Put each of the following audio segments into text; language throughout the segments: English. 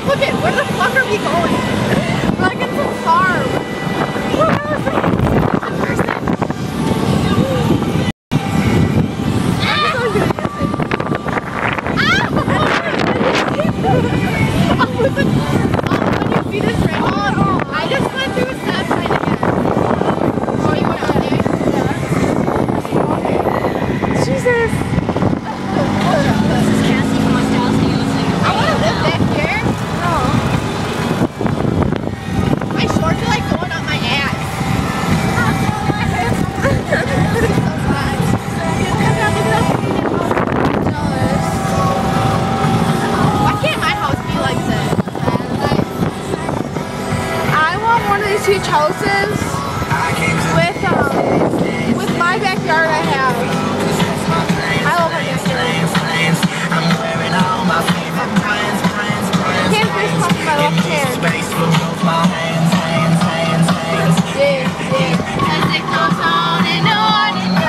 Look at, where the fuck are we going? We're like in some farm. Whoa, that was like a person. I'm just always gonna miss it. Oh, when you see this right now, I just went through a stop sign again. Oh, you went out there? Yeah. Jesus. Huge houses with my backyard I have. I love my backyard. Can't face off my left hand. As it goes on and on and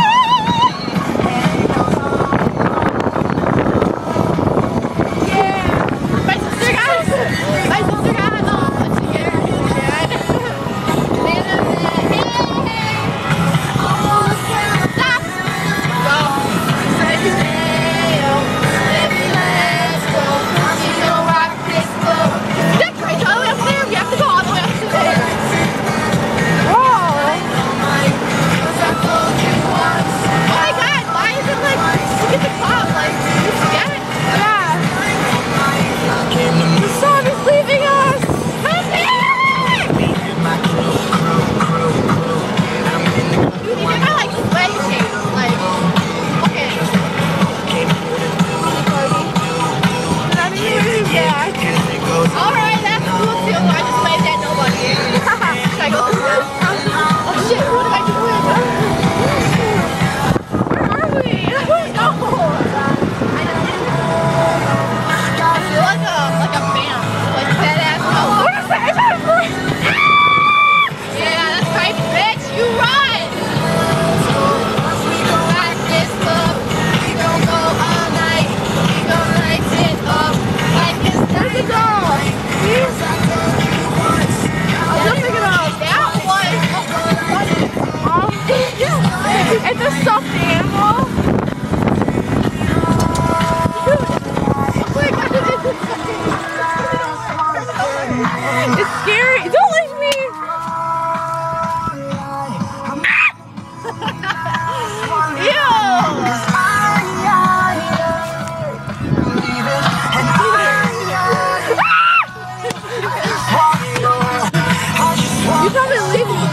on. Yeah. My sister got it's a stuffed animal. It's scary. Don't leave me. Ew. You probably leave me.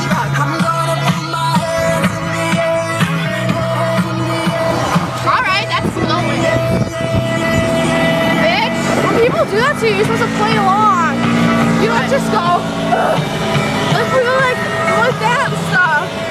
Do that to you. You're supposed to play along. You don't just go like that stuff.